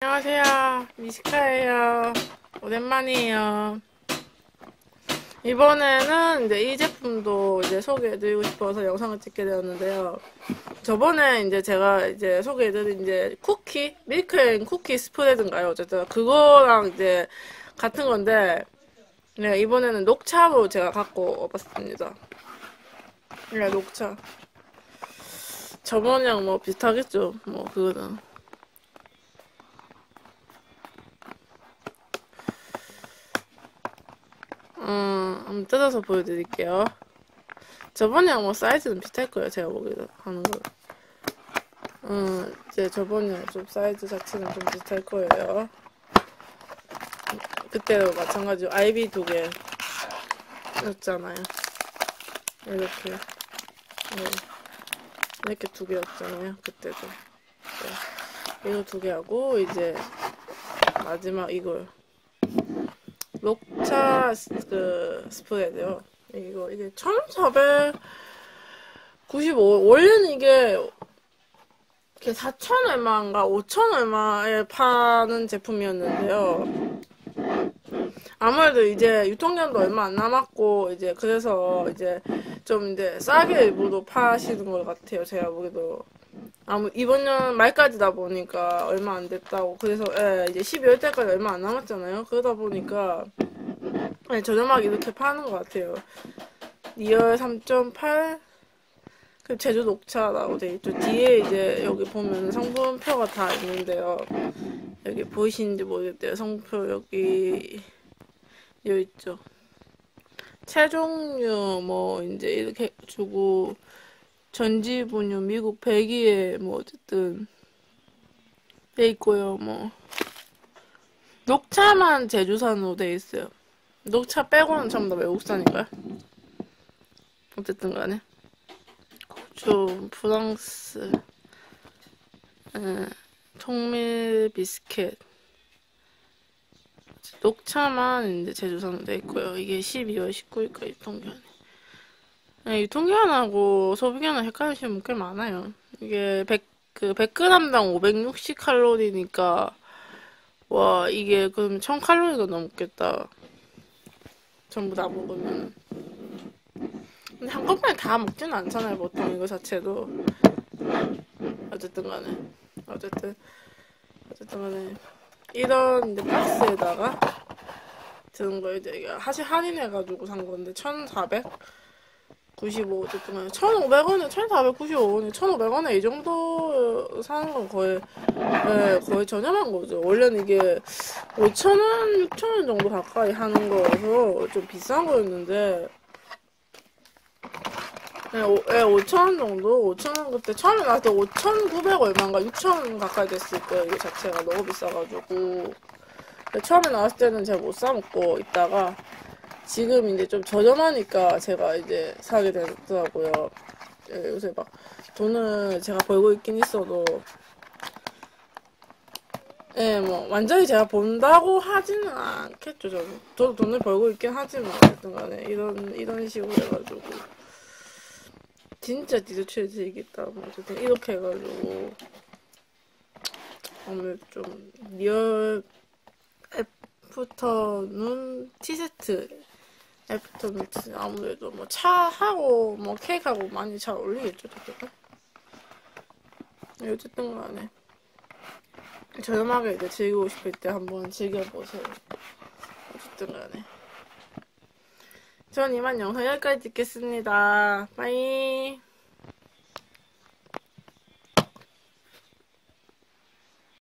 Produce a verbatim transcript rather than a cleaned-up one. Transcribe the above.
안녕하세요. 미식가예요. 오랜만이에요. 이번에는 이제 이 제품도 이제 소개해드리고 싶어서 영상을 찍게 되었는데요. 저번에 이제 제가 이제 소개해드린 이제 쿠키, 밀크앤 쿠키 스프레드인가요? 어쨌든 그거랑 이제 같은 건데, 네, 이번에는 녹차로 제가 갖고 와봤습니다. 네, 녹차. 저번이랑 뭐 비슷하겠죠. 뭐, 그거는. 음, 한번 뜯어서 보여드릴게요. 저번이랑 뭐 사이즈는 비슷할 거예요. 제가 보기로 하는 거. 음, 이제 저번이랑 좀 사이즈 자체는 좀 비슷할 거예요. 그때도 마찬가지로 아이비 두 개였잖아요. 이렇게. 네. 이렇게 두 개였잖아요. 그때도. 네. 이거 두 개하고, 이제, 마지막 이걸. 녹차 그 스프레드요. 이거 이게 천사백구십오. 원래는 이게 이렇게 사천 얼마인가 오천 얼마에 파는 제품이었는데요. 아무래도 이제 유통기한도 얼마 안 남았고 이제 그래서 이제 좀 이제 싸게 일부러 파시는 것 같아요. 제가 보기도. 아무 이번 년 말까지다 보니까 얼마 안 됐다고. 그래서 예, 이제 십이월 때까지 얼마 안 남았잖아요. 그러다 보니까 네, 저렴하게 이렇게 파는 것 같아요. 리얼 삼 점 팔 그 제주 녹차라고 돼 있죠. 뒤에 이제 여기 보면 성분표가 다 있는데요. 여기 보이시는지 모르겠대요. 성분표 여기 여기 있죠. 체종류 뭐 이제 이렇게 주고 전지분유 미국 백이에 뭐 어쨌든 돼 있고요. 뭐 녹차만 제주산으로 돼 있어요. 녹차 빼고는 전부 다 외국산인가요? 어쨌든 간에 좀 프랑스 에, 통밀 비스켓 녹차만 이제 제주산으로 돼 있고요. 이게 십이월 십구일까지 유통기한이. 네, 유통기한하고 소비기한은 헷갈리시는 분 꽤 많아요. 이게 백, 그 백 그램당 오백육십 칼로리니까 와 이게 그럼 천 칼로리가 넘겠다. 전부 다 먹으면. 근데 한꺼번에 다 먹지는 않잖아요, 보통 이거 자체도. 어쨌든 간에. 어쨌든, 어쨌든 간에. 이런 이제 박스에다가 드는 거 이제 사실 할인해가지고 산 건데, 천사백구십오. 어쨌든 간에. 천오백 원에, 천사백구십오 원에, 천오백 원에 이 정도 사는 건 거의, 네, 거의 저렴한 거죠. 원래는 이게 오천 원, 육천 원 정도 가까이 하는 거여서 좀 비싼 거였는데, 네, 오, 네, 오천 원 정도? 오천 원 그때 처음에 나왔을 때 오천구백 얼마인가? 육천 원 가까이 됐을 거예요. 이거 자체가 너무 비싸가지고. 처음에 나왔을 때는 제가 못 사먹고 있다가 지금 이제 좀 저렴하니까 제가 이제 사게 되더라고요. 네, 요새 막 돈을 제가 벌고 있긴 있어도 예, 뭐 완전히 제가 본다고 하지는 않겠죠. 저도, 저도 돈을 벌고 있긴 하지만 어쨌든 간에 이런 이런 식으로 해가지고 진짜 디저트를 즐기겠다. 뭐 어쨌든 이렇게 해가지고 아무래도 좀 리얼 애프터눈 티세트 애프터눈 티 아무래도 뭐 차하고 뭐 케이크하고 많이 잘 어울리겠죠. 저도. 어쨌든 간에 저렴하게 이제 즐기고 싶을 때 한번 즐겨보세요. 어쨌든 간에 전 이만 영상 여기까지 찍겠습니다. 빠이.